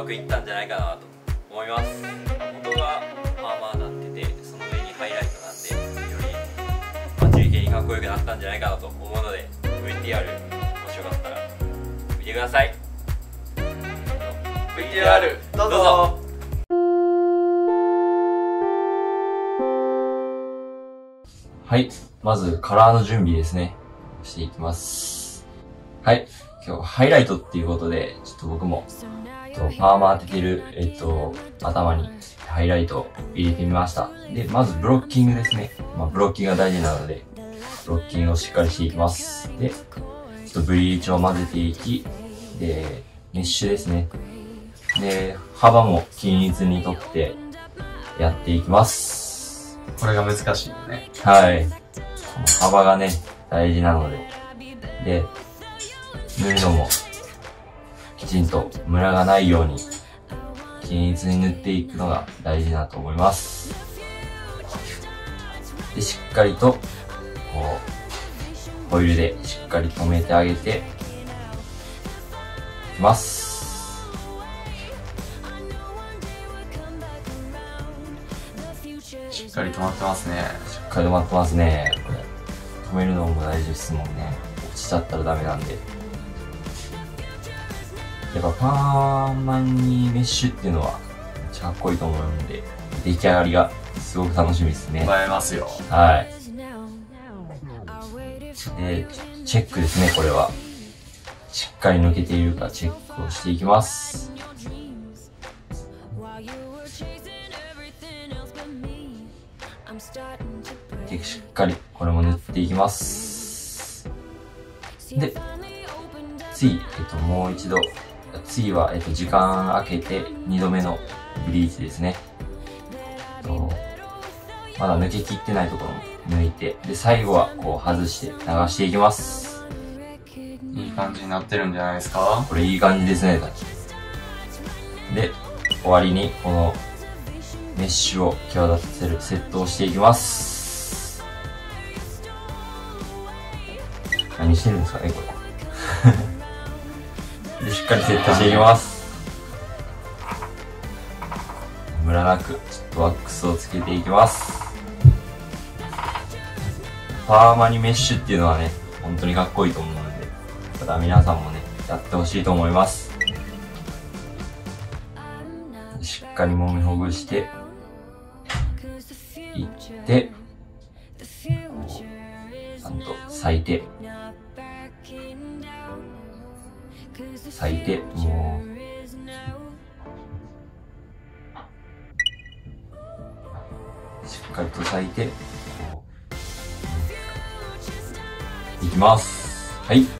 くいったんじゃないかなと思います。元がパーマーになってて、その上にハイライトなんでより待ち受けにかっこよくなったんじゃないかなと思うので、 VTR もしよかったら見てください。 VTR どうぞ。 はい、まずカラーの準備ですね、していきます。はい、今日ハイライトっていうことで、ちょっと僕もパーマ当ててる頭にハイライトを入れてみました。で、まずブロッキングですね。ブロッキングが大事なので、ブロッキングをしっかりしていきます。で、ちょっとブリーチを混ぜていき、で、メッシュですね。で、幅も均一にとってやっていきます。 これが難しいよね。 はい。この幅がね、大事なので。で、塗るのもきちんとムラがないように均一に塗っていくのが大事だと思います。で、しっかりと、ホイールでしっかり留めてあげていきます。 しっかり止まってますね。 しっかり止まってますね。これ止めるのも大事ですもんね。落ちちゃったらダメなんで。やっぱパーマにメッシュっていうのはめっちゃかっこいいと思うんで、出来上がりがすごく楽しみですね。 映えますよ。 はい。で、チェックですね、これは。しっかり抜けているかチェックをしていきます。で、しっかりこれも塗っていきます。で、次、もう一度、次は、時間空けて2度目のブリーチですね。まだ抜けきってないところも抜いて、で、最後はこう外して流していきます。 いい感じになってるんじゃないですか？ これいい感じですね。で、終わりにこのメッシュを際立たせるセットをしていきます。何してるんですかね、これ。で、しっかりセットしていきます。ムラなく、ちょっとワックスをつけていきます。パーマにメッシュっていうのはね、本当にかっこいいと思うので、ただ皆さんもね、やってほしいと思います。しっかり揉みほぐして、いって、ちゃんと咲いて、もう、しっかりと咲いて、いきます。はい。